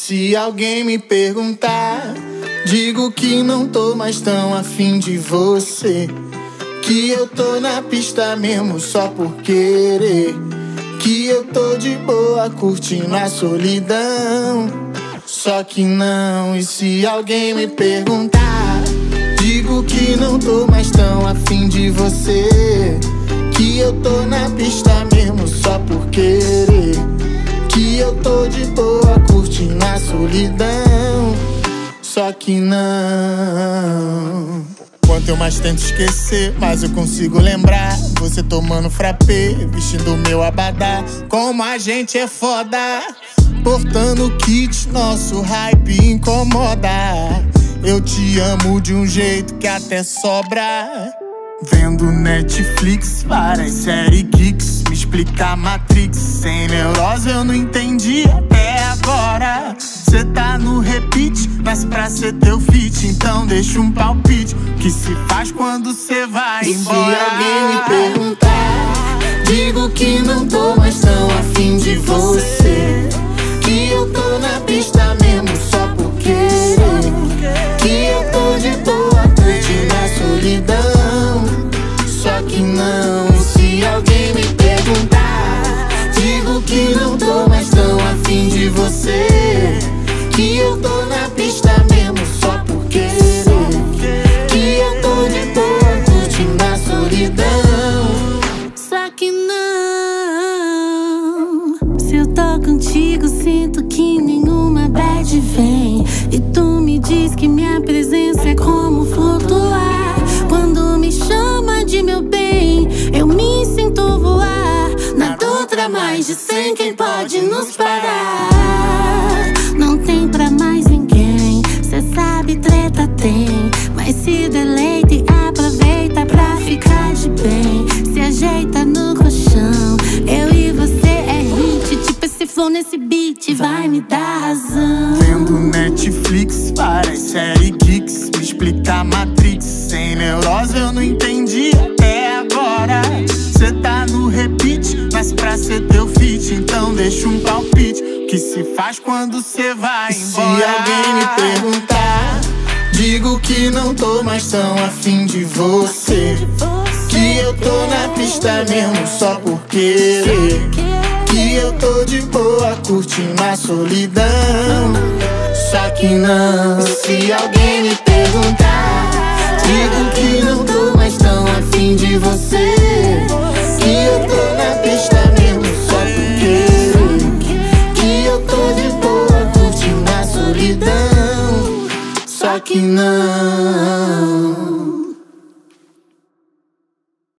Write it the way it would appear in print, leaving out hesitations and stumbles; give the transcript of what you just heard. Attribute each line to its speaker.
Speaker 1: Se alguém me perguntar, digo que não tô mais tão afim de você, que eu tô na pista mesmo só por querer, que eu tô de boa curtindo a solidão. Só que não. E se alguém me perguntar, digo que não tô mais tão afim de você, que eu tô na pista mesmo só por querer, que eu tô de boa curtindo a solidão. Só que não. Quanto eu mais tento esquecer, mais eu consigo lembrar. Você tomando frappé, vestindo meu abadá. Como a gente é foda, portando kit, nosso hype incomoda. Eu te amo de um jeito que até sobra. Vendo Netflix, várias séries geeks, me explicar Matrix. Sem neurose eu não entendi até agora. Cê tá no repeat, mas pra ser teu feat, então deixa um palpite, que se faz quando cê vai embora. Se alguém me perguntar, digo que não tô mais tão afim de você, que eu tô na pista mesmo só por querer, que eu tô de boa curtindo a solidão. Só que não. E se alguém me perguntar, digo que não tô mais tão afim de você, que eu tô na pista mesmo só por querer, que eu tô de boa curtindo a solidão.
Speaker 2: Só que não. Se eu tô contigo, sinto que nenhuma bad vem, e tu me diz que minha presença é como flutuar. Quando me chama de meu bem, eu me sinto voar. Na Dutra mais de 100, quem pode nos parar? Não tem pra mais ninguém, cê sabe treta tem, mas se deleita e aproveita pra ficar de bem. Se ajeita no colchão, eu e você é hit, tipo esse flow nesse beat vai me dar razão.
Speaker 1: Vendo Netflix, várias séries geeks, me explicar Matrix. Sem neurose eu não entendi até agora. Cê tá no repeat, mas pra ser teu feat, então deixa um palpite, que se faz quando cê vai embora. Se alguém me perguntar, digo que não tô mais tão afim de você, que eu tô na pista mesmo só por querer, que eu tô de boa curtindo a solidão. Só que não. E se alguém me perguntar, digo que não tô mais tão afim de você, que eu tô na pista mesmo só por querer, que eu tô de boa curtindo a solidão. Só que não.